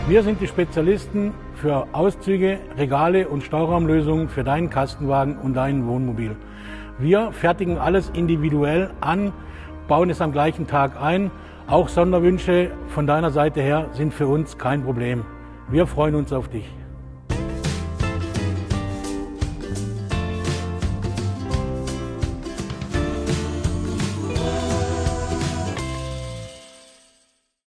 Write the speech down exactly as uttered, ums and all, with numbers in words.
Wir sind die Spezialisten für Auszüge, Regale und Stauraumlösungen für deinen Kastenwagen und dein Wohnmobil. Wir fertigen alles individuell an, bauen es am gleichen Tag ein. Auch Sonderwünsche von deiner Seite her sind für uns kein Problem. Wir freuen uns auf dich.